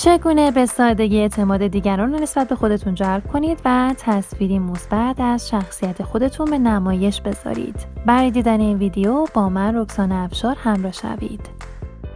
چگونه به سادگی اعتماد دیگران را نسبت به خودتون جلب کنید و تصویری مثبت از شخصیت خودتون به نمایش بذارید. برای دیدن این ویدیو با من رکسانه افشار همراه شوید.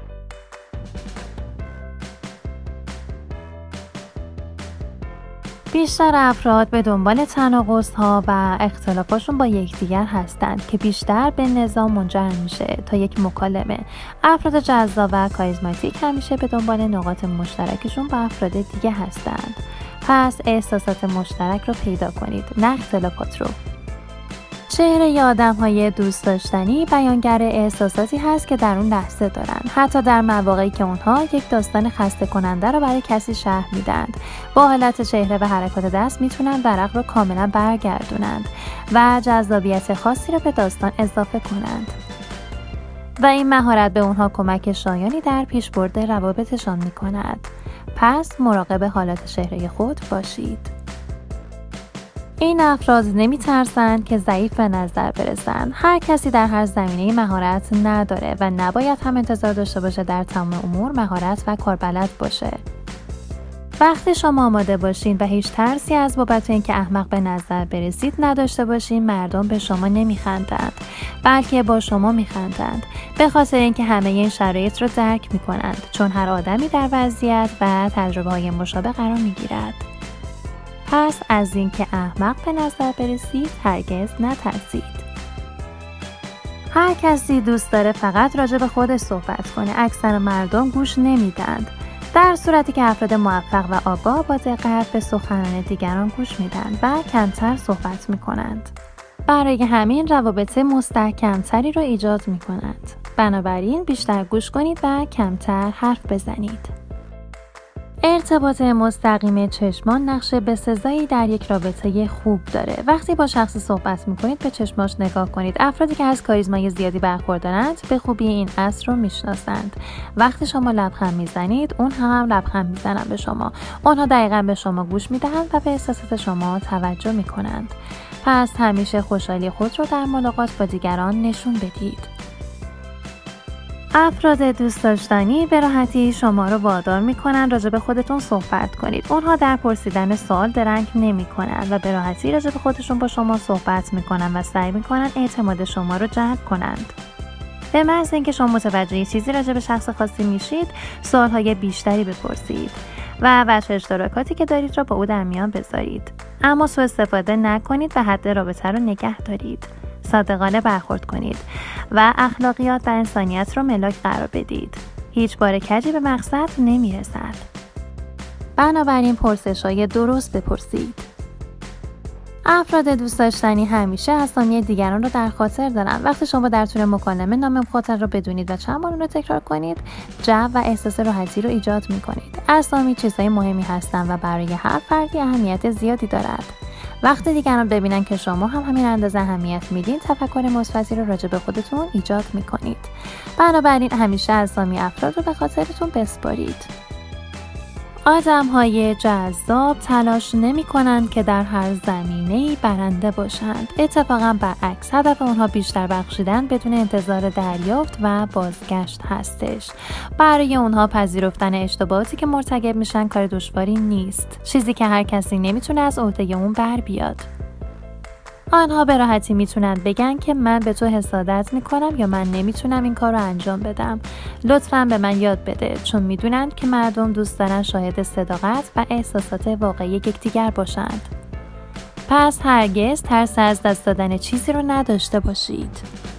بیشتر افراد به دنبال تناقض‌ها و اختلافاشون با یکدیگر هستند که بیشتر به نزاع منجر میشه تا یک مکالمه. افراد جذاب و کاریزماتیک همیشه به دنبال نقاط مشترکشون با افراد دیگه هستند. پس احساسات مشترک رو پیدا کنید، نه اختلافات رو. چهره آدم‌های دوست داشتنی بیانگر احساساتی هست که در اون لحظه دارن، حتی در مواقعی که اونها یک داستان خسته کننده رو برای کسی شرح میدند. با حالت چهره و حرکات دست میتونن ورق رو کاملا برگردونند و جذابیت خاصی رو به داستان اضافه کنند. و این مهارت به اونها کمک شایانی در پیشبرد روابطشان میکند. پس مراقب حالت چهره خود باشید. این افراد نمی‌ترسند که ضعیف به نظر برسند. هر کسی در هر زمینه مهارت نداره و نباید هم انتظار داشته باشه در تمام امور مهارت و کاربلد باشه. وقتی شما آماده باشین و هیچ ترسی از بابت اینکه احمق به نظر برسید نداشته باشین، مردم به شما نمیخندند، بلکه با شما میخندند، به خاطر اینکه همه این شرایط رو درک میکنند، چون هر آدمی در وضعیت و تجربه‌های مشابه قرار میگیرد. پس از اینکه احمق به نظر برسید هرگز نترسید. هر کسی دوست داره فقط راجع به خودش صحبت کنه. اکثر مردم گوش نمیدند، در صورتی که افراد موفق و آگاه با دقت به سخنان دیگران گوش میدن و کمتر صحبت میکنند. برای همین روابط مستحکمتری رو ایجاد میکنند. بنابراین بیشتر گوش کنید و کمتر حرف بزنید. ارتباط مستقیم چشمان نقش بسزایی در یک رابطه خوب داره. وقتی با شخصی صحبت میکنید به چشماش نگاه کنید. افرادی که از کاریزمای زیادی برخوردارند به خوبی این اصل رو میشناسند. وقتی شما لبخند میزنید اون هم لبخند میزنن به شما. اونها دقیقاً به شما گوش میدهند و به احساسات شما توجه میکنند. پس همیشه خوشحالی خود رو در ملاقات با دیگران نشون بدید. افراد دوست داشتنی به راحتی شما رو وادار میکنن راجع به خودتون صحبت کنید. اونها در پرسیدن سوال درنگ نمیکنن و به راحتی راجع به خودشون با شما صحبت میکنن و سعی میکنن اعتماد شما رو جلب کنند. به محض اینکه شما متوجه چیزی راجع به شخص خاصی میشید، سوالهای بیشتری بپرسید و وجه اشتراکاتی که دارید را با او در میان بذارید. اما سوء استفاده نکنید و حد رابطه رو نگه دارید. صادقانه برخورد کنید و اخلاقیات و انسانیت رو ملاک قرار بدید. هیچ بار کجی به مقصد نمیرسد. بنابراین پرسش‌های درست بپرسید. افراد دوست داشتنی همیشه اسامی دیگران رو در خاطر دارن. وقتی شما در طول مکالمه نام مخاطب رو بدونید و چند بار اون رو تکرار کنید، جو و احساس راحتی رو ایجاد می‌کنید. اسامی چیزای مهمی هستن و برای هر فردی اهمیت زیادی دارد. وقتی دیگران ببینن که شما هم همین اندازه اهمیت میدین، تفکر مثبتی رو راجع به خودتون ایجاد میکنید. بنابراین همیشه اسامی افراد رو به خاطرتون بسپارید. آدم‌های جذاب تلاش نمی‌کنند که در هر زمینه‌ای برنده باشند. اتفاقاً برعکس، هدف اونها بیشتر بخشیدن بدون انتظار دریافت و بازگشت هستش. برای اونها پذیرفتن اشتباهاتی که مرتکب میشن کار دشواری نیست. چیزی که هر کسی نمیتونه از عهده اون بر بیاد. آنها به راحتی میتونن بگن که من به تو حسادت میکنم یا من نمیتونم این کار رو انجام بدم. لطفاً به من یاد بده، چون میدونن که مردم دوست دارن شاهد صداقت و احساسات واقعی یکدیگر باشند. پس هرگز ترس از دست دادن چیزی رو نداشته باشید.